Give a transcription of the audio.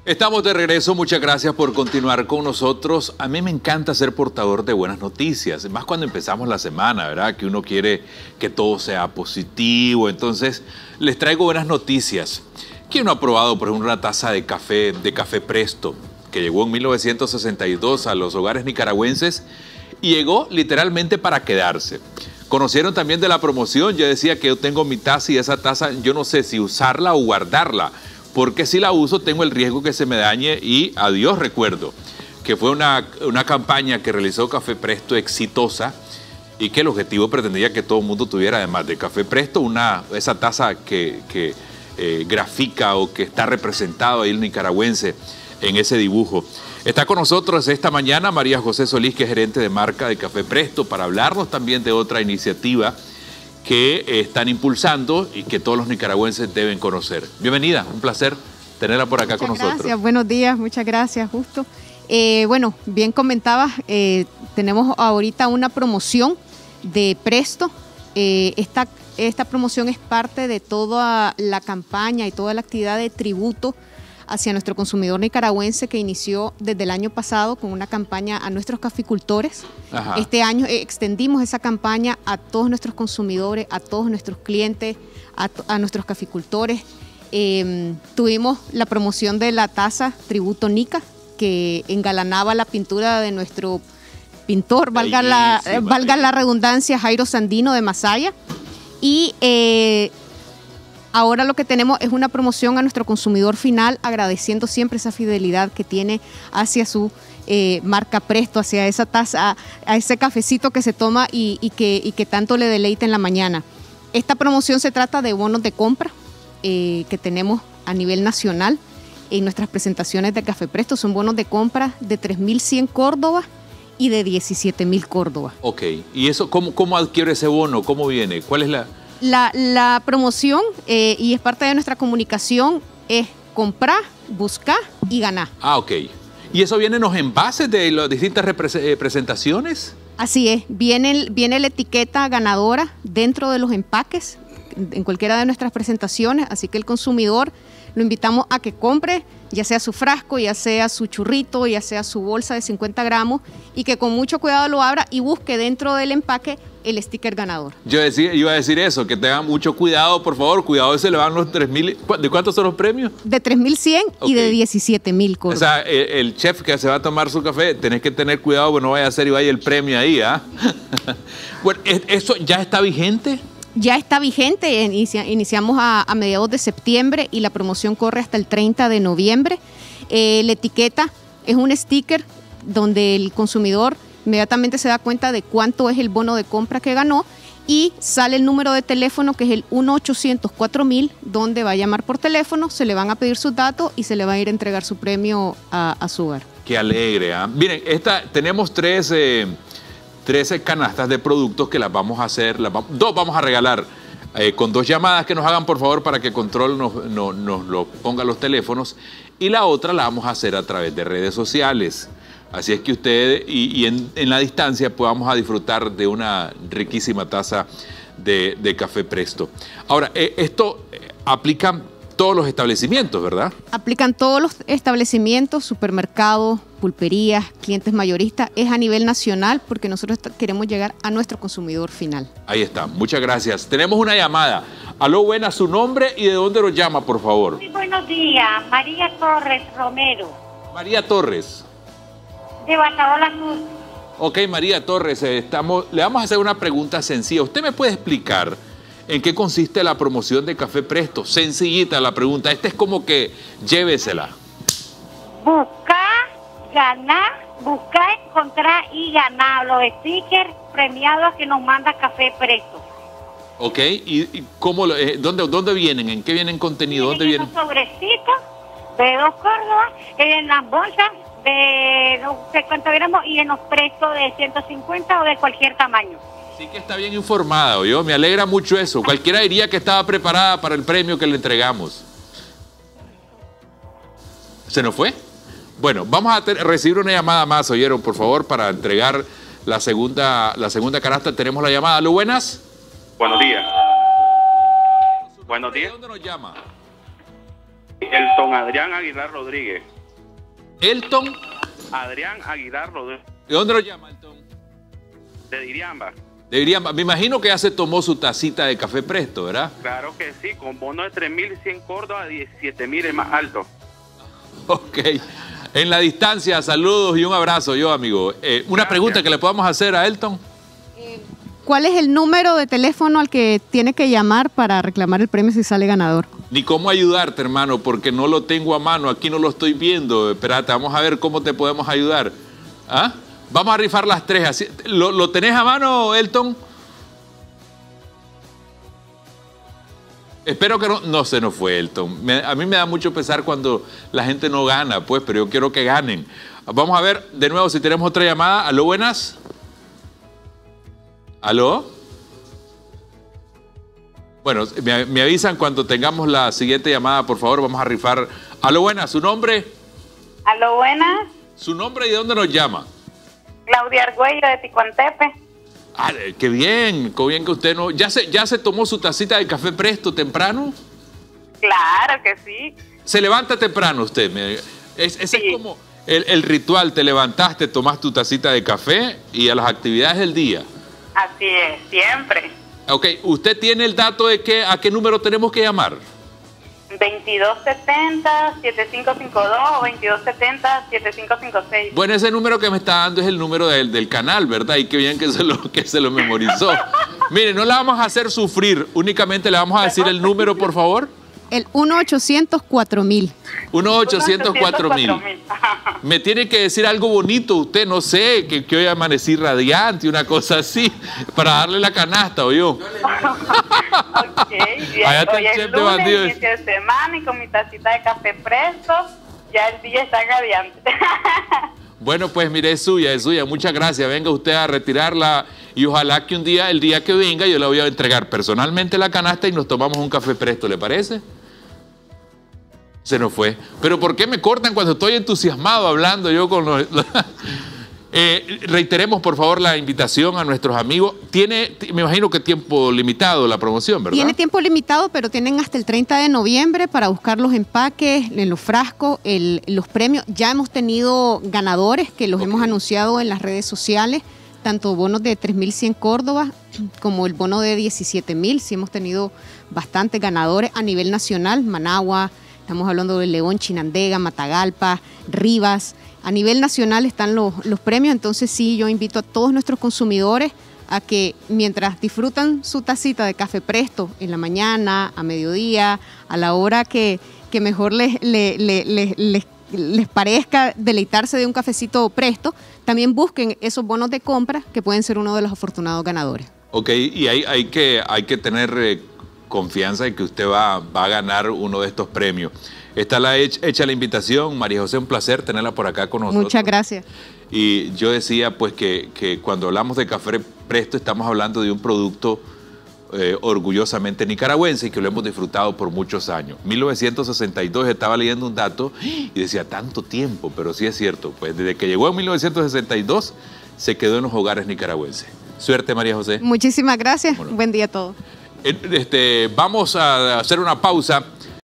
Estamos de regreso, muchas gracias por continuar con nosotros. A mí me encanta ser portador de buenas noticias, más cuando empezamos la semana, ¿verdad? Que uno quiere que todo sea positivo. Entonces, les traigo buenas noticias. ¿Quién no ha probado, por ejemplo, una taza de café Presto, que llegó en 1962 a los hogares nicaragüenses y llegó literalmente para quedarse? Conocieron también de la promoción. Yo decía que yo tengo mi taza y esa taza yo no sé si usarla o guardarla, porque si la uso tengo el riesgo que se me dañe y adiós recuerdo. Que fue una campaña que realizó Café Presto exitosa y que el objetivo pretendía que todo el mundo tuviera, además de Café Presto, esa taza que grafica o que está representado ahí el nicaragüense en ese dibujo. Está con nosotros esta mañana María José Solís, que es gerente de marca de Café Presto, para hablarnos también de otra iniciativa que están impulsando y que todos los nicaragüenses deben conocer. Bienvenida, un placer tenerla por acá con nosotros. Gracias, buenos días, muchas gracias, Justo. Bueno, bien comentabas, tenemos ahorita una promoción de Presto. Esta promoción es parte de toda la campaña y toda la actividad de tributo hacia nuestro consumidor nicaragüense que inició desde el año pasado con una campaña a nuestros caficultores. Ajá. Este año extendimos esa campaña a todos nuestros consumidores, a todos nuestros clientes, a nuestros caficultores. Tuvimos la promoción de la taza Tributo Nica, que engalanaba la pintura de nuestro pintor, valga la redundancia, Jairo Sandino de Masaya. Y ahora lo que tenemos es una promoción a nuestro consumidor final, agradeciendo siempre esa fidelidad que tiene hacia su marca Presto, hacia esa taza, a ese cafecito que se toma y que tanto le deleita en la mañana. Esta promoción se trata de bonos de compra que tenemos a nivel nacional en nuestras presentaciones de Café Presto. Son bonos de compra de 3.100 Córdoba y de 17.000 Córdoba. Ok, ¿y eso cómo adquiere ese bono? ¿Cómo viene? ¿Cuál es la promoción, y es parte de nuestra comunicación, es comprar, buscar y ganar? Ah, ok. ¿Y eso viene en los envases de las distintas presentaciones? Así es, viene la etiqueta ganadora dentro de los empaques en cualquiera de nuestras presentaciones, así que el consumidor lo invitamos a que compre, ya sea su frasco, ya sea su churrito, ya sea su bolsa de 50 gramos, y que con mucho cuidado lo abra y busque dentro del empaque el sticker ganador. Yo iba a decir eso, que tengan mucho cuidado, por favor, cuidado, se le van los 3.000. ¿De cuántos son los premios? De 3.100 okay. Y de 17.000 Córdoba. O sea, el chef que se va a tomar su café, tenés que tener cuidado, porque no vaya a hacer y vaya el premio ahí, ¿ah? Bueno, ¿eso ya está vigente? Ya está vigente, iniciamos a mediados de septiembre y la promoción corre hasta el 30 de noviembre. La etiqueta es un sticker donde el consumidor inmediatamente se da cuenta de cuánto es el bono de compra que ganó y sale el número de teléfono, que es el 1-800-4000, donde va a llamar por teléfono, se le van a pedir sus datos y se le va a ir a entregar su premio a su hogar. Qué alegre, ¿eh? Miren, tenemos 13 canastas de productos que las vamos a hacer, dos vamos a regalar con 2 llamadas que nos hagan, por favor, para que Control nos lo ponga los teléfonos, y la otra la vamos a hacer a través de redes sociales. Así es que ustedes, en la distancia, podamos disfrutar de una riquísima taza de Café Presto. Ahora, esto aplica todos los establecimientos, ¿verdad? Aplican todos los establecimientos, supermercados, pulperías, clientes mayoristas. Es a nivel nacional porque nosotros queremos llegar a nuestro consumidor final. Ahí está, muchas gracias. Tenemos una llamada. Aló, buena, su nombre y de dónde nos llama, por favor. Muy buenos días, María Torres Romero. María Torres. De Bataola Sur. Ok, María Torres, le vamos a hacer una pregunta sencilla. ¿Usted me puede explicar en qué consiste la promoción de Café Presto? Sencillita la pregunta. Esta es como que llévesela. Buscar, ganar, buscar, encontrar y ganar los stickers premiados que nos manda Café Presto. Ok, ¿y cómo, dónde vienen? ¿En qué vienen contenido? ¿Dónde vienen? Los sobrecitos de 2 Córdoba, en las bolsas de no sé cuánto viéramos, y en los Presto de 150 o de cualquier tamaño. Sí que está bien informada, ¿oyó? Me alegra mucho eso. Cualquiera diría que estaba preparada para el premio que le entregamos. ¿Se nos fue? Bueno, vamos a recibir una llamada más, ¿oyeron? Por favor, para entregar la segunda canasta. Tenemos la llamada. ¿Aló, buenas? Buenos días. Buenos días. ¿De dónde nos llama? El don Adrián Aguilar Rodríguez. Elton. Adrián Aguilar Rodríguez. ¿De dónde lo llama, Elton? De Diriamba. De Diriamba. Me imagino que ya se tomó su tacita de café Presto, ¿verdad? Claro que sí, con bono de 3.100 Córdoba, 17.000 es más alto. Ok. En la distancia, saludos y un abrazo, yo, amigo. Una pregunta que le podamos hacer a Elton. ¿Cuál es el número de teléfono al que tiene que llamar para reclamar el premio si sale ganador? Ni cómo ayudarte, hermano, porque no lo tengo a mano. Aquí no lo estoy viendo. Espérate, vamos a ver cómo te podemos ayudar. ¿Ah? Vamos a rifar las 3. Así, ¿lo tenés a mano, Elton? Espero que no se nos fue, Elton. A mí me da mucho pesar cuando la gente no gana, pues, pero yo quiero que ganen. Vamos a ver de nuevo si tenemos otra llamada. ¿Aló, buenas? ¿Aló? Bueno, me avisan cuando tengamos la siguiente llamada, por favor, vamos a rifar. ¿Aló, buenas? ¿Su nombre? Aló, buenas. ¿Su nombre y de dónde nos llama? Claudia Argüello de Ticuantepe. Ah, qué bien que usted no... ¿Ya se tomó su tacita de café Presto temprano? Claro que sí. ¿Se levanta temprano usted? Ese Sí. es como el ritual, te levantaste, tomas tu tacita de café y a las actividades del día. Así es, siempre. Ok, ¿usted tiene el dato de a qué número tenemos que llamar? 2270-7552 o 2270-7556. Bueno, ese número que me está dando es el número del canal, ¿verdad? Y qué bien que se lo memorizó. Mire, no la vamos a hacer sufrir, únicamente le vamos a decir el número, por favor. El 1-800-4000. 1-800-4000. Me tiene que decir algo bonito usted, no sé, que hoy amanecí radiante, una cosa así, para darle la canasta, ¿o yo? Ok, bien. Allá está Hoy el es chef de lunes, bandidos. inicio de semana y con mi tacita de café Presto, ya el día está radiante. Bueno, pues mire, es suya. Muchas gracias. Venga usted a retirarla y ojalá que el día que venga, yo le voy a entregar personalmente la canasta y nos tomamos un café Presto, ¿le parece? Se nos fue. Pero ¿por qué me cortan cuando estoy entusiasmado hablando yo con los... reiteremos, por favor, la invitación a nuestros amigos. Me imagino que tiempo limitado la promoción, ¿verdad? Tiene tiempo limitado, pero tienen hasta el 30 de noviembre para buscar los empaques, en los frascos, los premios. Ya hemos tenido ganadores que los hemos anunciado en las redes sociales, tanto bonos de 3.100 Córdoba como el bono de 17.000. Sí hemos tenido bastantes ganadores a nivel nacional, Managua, estamos hablando de León, Chinandega, Matagalpa, Rivas. A nivel nacional están los premios, entonces sí, yo invito a todos nuestros consumidores a que mientras disfrutan su tacita de café Presto en la mañana, a mediodía, a la hora que mejor les parezca deleitarse de un cafecito Presto, también busquen esos bonos de compra que pueden ser uno de los afortunados ganadores. Ok, y hay que tener confianza en que usted va a ganar uno de estos premios. Está hecha la invitación. María José, un placer tenerla por acá con nosotros. Muchas gracias. Y yo decía pues que cuando hablamos de café Presto estamos hablando de un producto orgullosamente nicaragüense y que lo hemos disfrutado por muchos años. 1962 estaba leyendo un dato y decía tanto tiempo, pero sí es cierto, pues desde que llegó en 1962 se quedó en los hogares nicaragüenses. Suerte, María José. Muchísimas gracias. Bueno. Buen día a todos. Vamos a hacer una pausa.